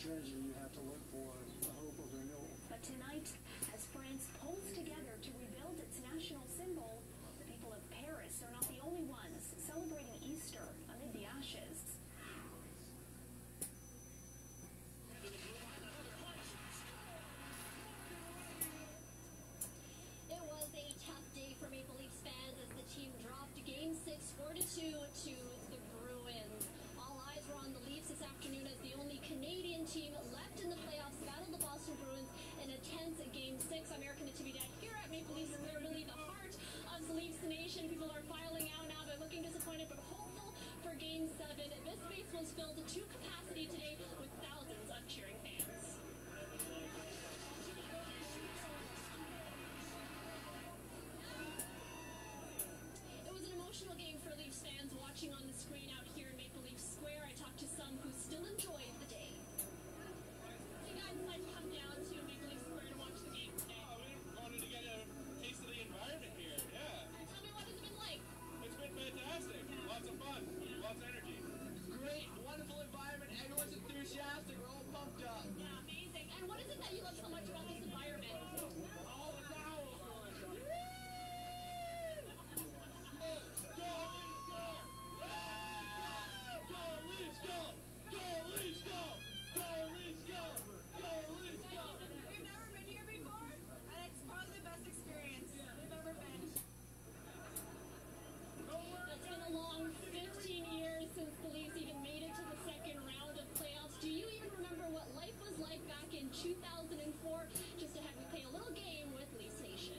treasure you have to look for a hope of renewal. But tonight, as France pulls together to rebuild its national symbol, the people of Paris are not the only ones celebrating Easter amid the ashes. It was a tough day for Maple Leafs fans as the team dropped Game 6 4-2 to the Bruins. All eyes were on the Leafs this afternoon as the only Canadian team left in the playoffs battled the Boston Bruins in a tense Game 6. I'm Erica Natividad here at Maple Leafs, and we're really the heart of the Leafs Nation. People are filing out now. They're looking disappointed but hopeful for Game 7. This space was filled to capacity today with thousands of cheering fans. Emotional game for Leafs fans watching on the screen out here in Maple Leaf Square. I talked to some who still enjoyed the day. You guys might come down to Maple Leaf Square to watch the game today. Oh, we wanted to get a taste of the environment here, yeah. Tell me, what has it been like? It's been fantastic. Lots of fun, lots of energy. Great, wonderful environment. Everyone's enthusiastic. We're all pumped up. Yeah, amazing. And what is it that you love so much about this environment? All the towels. Since the Leafs even made it to the second round of playoffs. Do you even remember what life was like back in 2004? Just ahead, we play a little game with Leafs Nation.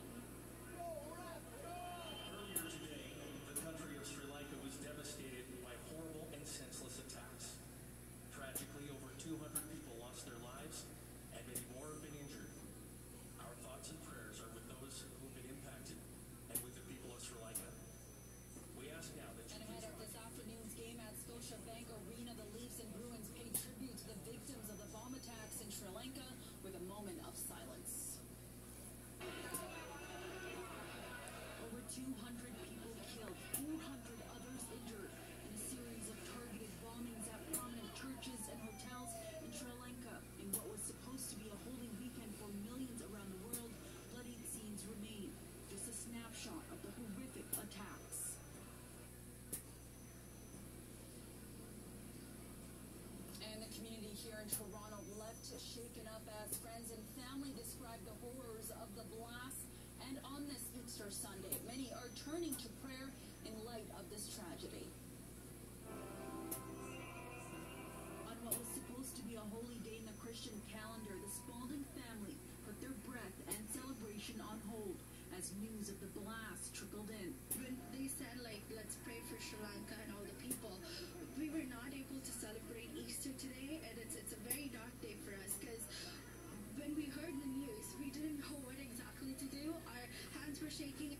Earlier today, the country of Sri Lanka was devastated by horrible and senseless attacks. Tragically, over 200 people lost their lives, and many more have been injured. Our thoughts and prayers are with those who have been impacted and with the people of Sri Lanka. We ask now that you ahead of this afternoon's game at Scotiabank Arena, the Leafs and Bruins paid tribute to the victims of the bomb attacks in Sri Lanka with a moment of silence. Over 200 people killed, 400 others injured in a series of targeted bombings at prominent churches and hotels in Sri Lanka. In what was supposed to be a holy weekend for millions around the world, bloody scenes remain. Just a snapshot of the horrific attacks. And the community here in Toronto left shaken up as friends and family described the horrors of the blast. And on this Easter Sunday, many are turning to prayer in light of this tragedy. On what was supposed to be a holy day in the Christian calendar, the Spalding family put their breath and celebration on hold as news of the blast trickled in. When they said, let's pray for Sri Lanka and all the people, we were not able to celebrate Easter today, and it's a very dark day for us, because when we heard the news, we didn't know what exactly to do. Our hands were shaking.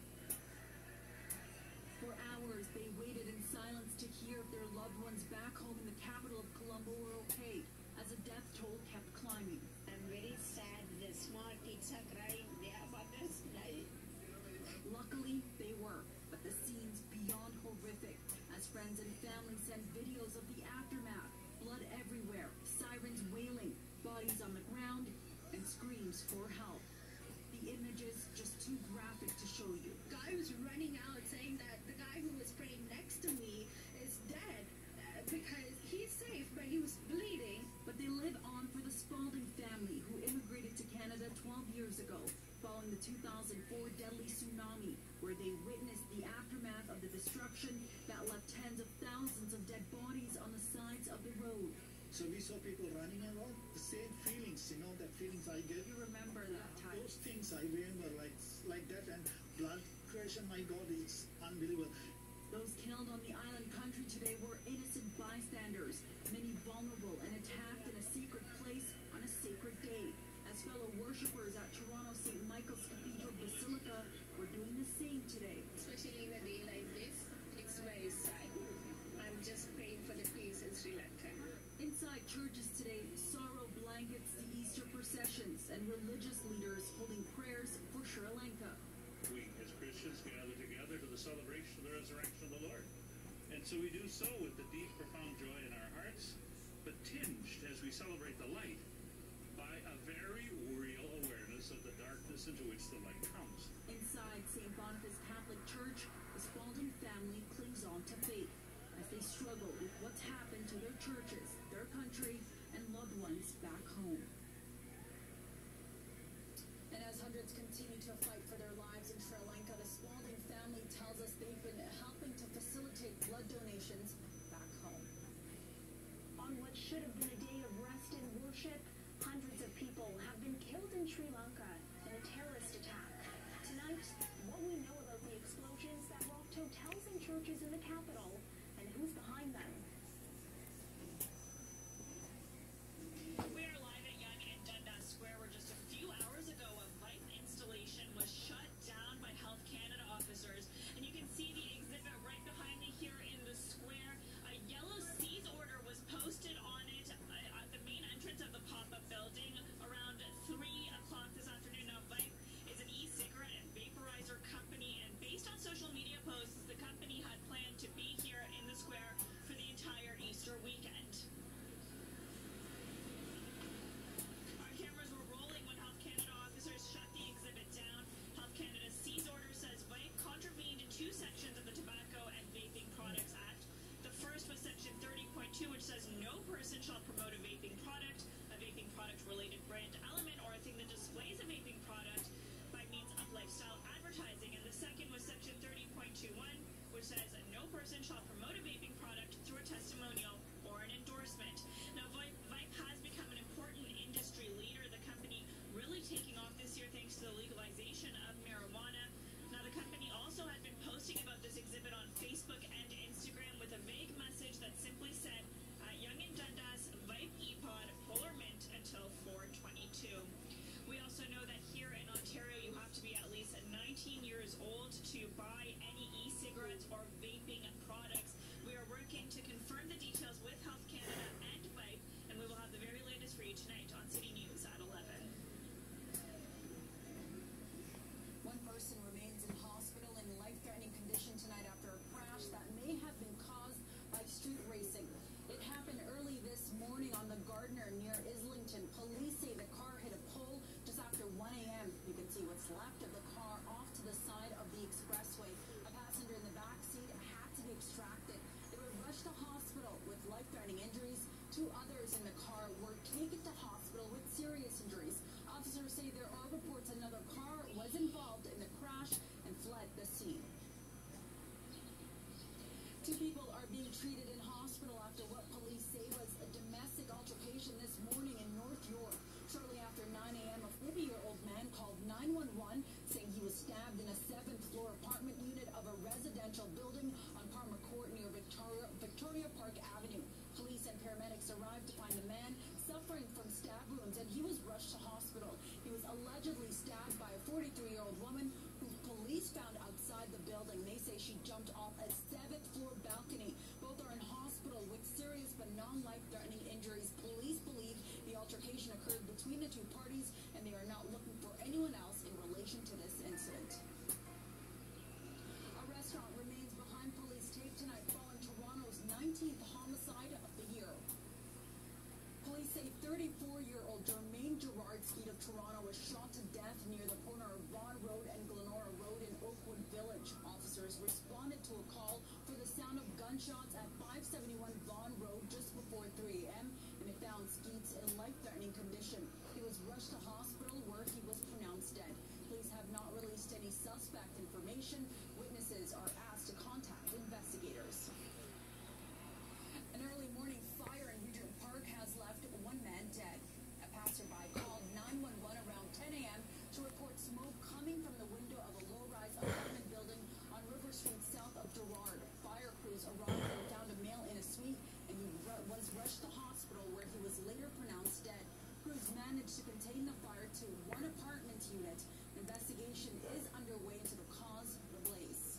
For hours, they waited in silence to hear if their loved ones back home in the capital of Colombo were okay, as the death toll kept climbing. I'm very sad. The small kids are crying. Their mothers died. Luckily, they were, but the scenes beyond horrific, as friends and family sent videos of the aftermath. Blood everywhere, sirens wailing, bodies on the ground, and screams for help. The images just too graphic to show you. Guy was running out saying that the guy who was praying next to me is dead because he's safe, but he was bleeding. But they live on for the Spalding family who immigrated to Canada 12 years ago following the 2004 deadly tsunami, where they witnessed the aftermath of the destruction that left tens of thousands of dead bodies on the sides of the road. So we saw people running around, the same feelings, that feelings I get. You remember that time? Those things I remember like that, and blood pressure, my God, it's unbelievable. Those killed on the island country today were innocent bystanders, many vulnerable and attacked in a secret place on a sacred day, as fellow worshippers at Toronto St. Michael's Cathedral Basilica were doing the same today. Especially in a day like this, it's very sad. I'm just praying for the peace in Sri Lanka. Inside churches today, sorrow blankets the Easter processions and religious leaders holding prayers for Sri Lanka. We, as Christians, gather together to the celebration of the resurrection of the Lord. And so we do so with the deep, profound joy in our hearts, but tinged as we celebrate the light by a very real awareness of the darkness into which the light comes. Inside St. Boniface Catholic Church, the Spalding family clings on to faith as they struggle with what's happened to their churches, their country, and loved ones back home. And as hundreds continue to fight for their lives in Sri Lanka, the Spalding family tells us they've been helping to facilitate blood donations back home. On what should have been a day of rest and worship, hundreds of people have been killed in Sri Lanka in a terrorist attack. Tonight, what we know about the explosions that rocked hotels and churches in the capital, and who's behind them. We are live at Yonge and Dundas Square, where just a few hours ago a Vipe installation was shut down by Health Canada officers. And you can see the exhibit right behind me here in the square. A yellow seize order was posted on it at the main entrance of the pop-up building around 3 o'clock this afternoon. Now, Vipe is an e-cigarette and vaporizer company, and based on social media posts, the company had planned to be here in the square for the entire Easter weekend. Our cameras were rolling when Health Canada officers shut the exhibit down. Health Canada's seize order says Vipe contravened 2 sections of the Tobacco and Vaping Products Act. The first was Section 30.2, which says no person shall promote a vaping product related brand element, or a thing that displays a vaping product by means of lifestyle advertising. And the second was Section 30.21, which says no person shall promote a vaping product through a testimonial or an endorsement. Now, Vipe has become an important industry leader, the company really taking off this year thanks to the legalization of marijuana. Now, the company also had been posting about this exhibit on Facebook and Instagram with a vague message that simply said, Yonge and Dundas, Vipe ePod, Polar Mint until 4/22. We also know that here in Ontario, you have to be at least 19 years old to buy any e-cigarettes or vaping products. We are working to confirm the details with Health Canada and Vipe, and we will have the very latest for you tonight on City News at 11. One person remains in hospital in life-threatening condition tonight after a crash that may have been caused by street racing. It happened early this morning on the Gardner near Islington. Police say the car hit a pole just after 1 a.m. You can see what's left of the car off to the side of the expressway. A passenger in the back seat had to be extracted. They were rushed to hospital with life-threatening injuries. 2 others in the car were taken to hospital with serious injuries. Officers say there are reports another car was involved in the crash and fled the scene. 2 people are being treated in hospital after what police say was a domestic altercation this morning in North York. Shortly after 9 a.m., a 40-year-old man called 911 saying he was stabbed in a 7th-floor apartment unit of a residential building on Palmer Court near Victoria Park Avenue. Police and paramedics arrived to find the man suffering from stab wounds, and he was rushed to hospital. He was allegedly stabbed by a 43-year-old woman who police found outside the building. They say she jumped off a 7th-floor balcony. Both are in hospital with serious but non-life-threatening injuries. Police believe the altercation occurred between the 2 parties, and they are not looking for anyone else in relation to this incident. A restaurant remains behind police tape tonight following Toronto's 19th homicide of the year. Police say 34-year-old Jermaine Gerardski of Toronto was shot to death near the corner of Vaughan Road and Glenora Road in Oakwood Village. Officers responded to a call for the sound of gunshots at 571 Vaughan Road just before 3 a.m. and they found Skeets in life-threatening condition. He was rushed to hospital where he was pronounced dead. Police have not released any suspect information. Witnesses are asked to contact investigators. An early morning fire in Regent Park has left 1 man dead. A passerby called 911 around 10 a.m. to report smoke coming from the window of a low-rise apartment building on River Street south of Gerrard. Fire crews arrived and found a male in a suite, and he was rushed to hospital where he was later pronounced dead. Crews managed to contain the fire to 1 apartment unit. Investigation is underway into the cause of the blaze.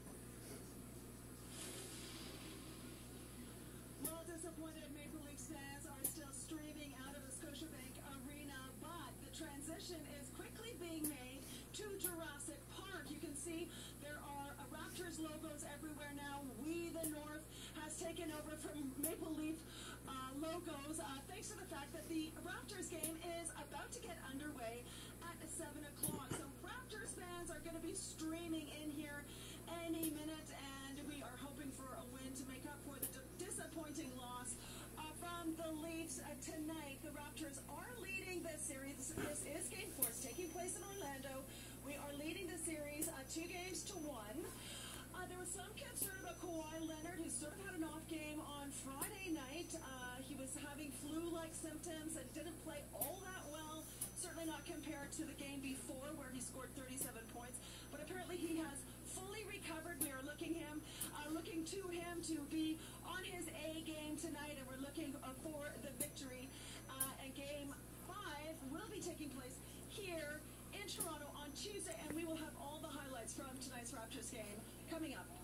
Well, disappointed Maple Leafs fans are still streaming out of the Scotiabank Arena, but the transition is quickly being made to Jurassic Park. You can see there are Raptors logos everywhere now. We the North has taken over from Maple Leaf logos, thanks to the fact that the Raptors game is about to get underway at 7 o'clock. So Raptors fans are going to be streaming in here any minute, and we are hoping for a win to make up for the disappointing loss from the Leafs tonight. The Raptors are leading this series. This is Game 4. It's taking place in Orlando. We are leading the series 2-1. There was some concern about Kawhi Leonard, who sort of had an off game on Friday night. He was having flu-like symptoms and didn't play all that well. Certainly not compared to the game before, where he scored 37 points. But apparently he has fully recovered. We are looking to him to be on his A game tonight, and we're looking for the victory. And Game 5 will be taking place here in Toronto on Tuesday, and we will have all the highlights from tonight's Raptors game coming up